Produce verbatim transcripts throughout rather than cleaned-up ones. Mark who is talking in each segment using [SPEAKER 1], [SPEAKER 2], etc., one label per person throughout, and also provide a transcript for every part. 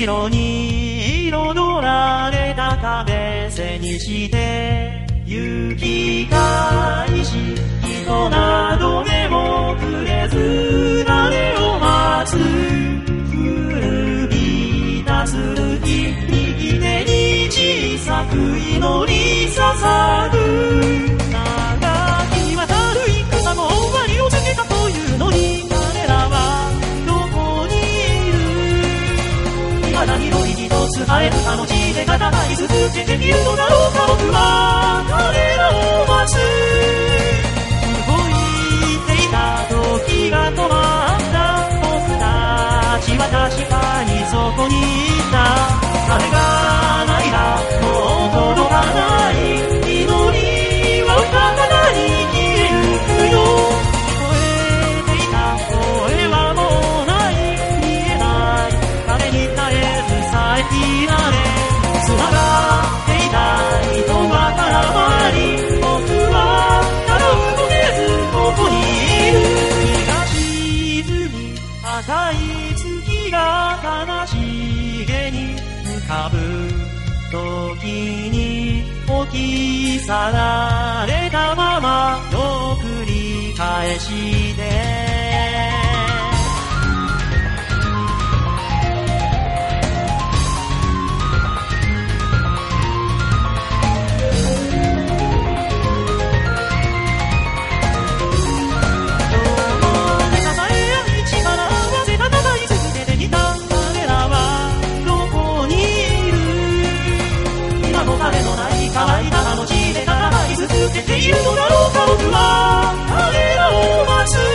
[SPEAKER 1] 白に彩られた壁背にして行き返し人など目もくれず誰を待つ古びた剣右手に小さく祈り捧ぐ長きにわたる戦も終わりを告げたというのに彼らはどこにいる未だに祈り一つ絶えずあの地で戦い続けているのだろうか僕は彼らを待つ動いていた時が止まった僕たちは確かにそこにいた彼がないらもう届かない祈りは体に消えゆくよ聞こえていた声はもうない見えない彼に絶えず遮られ繋がっていた糸が絡まり僕はただ動けずここにいる日が沈み赤い月が悲しげに浮かぶ時に置き去られたままを繰り返して乾いたあの地で戦い続けているのだろうか僕は彼らを待つ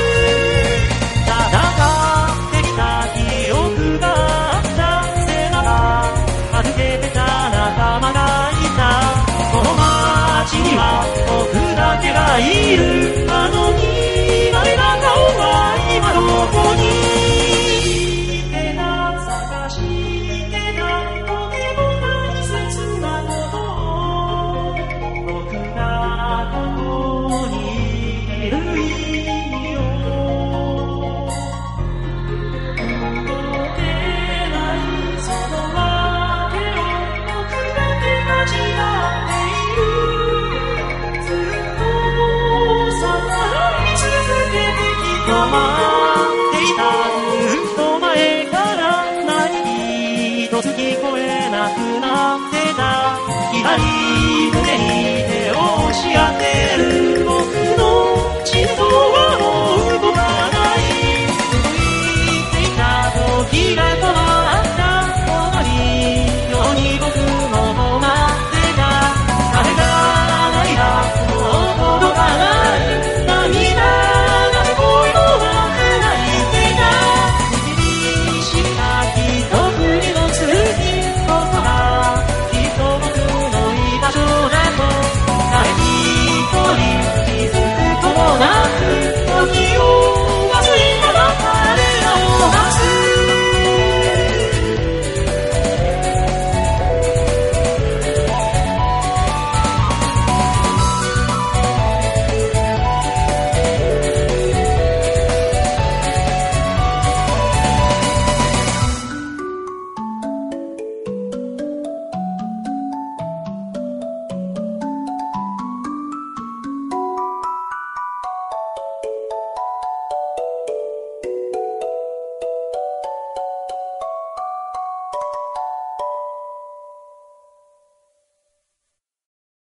[SPEAKER 1] 戦ってきた記憶があった背中預けてた仲間がいたこの街には僕だけがいるあの見慣れた顔は今どこにしてた探してたとても大切なこと聞こえなくなってた左胸に手を押し当てる僕の心臓は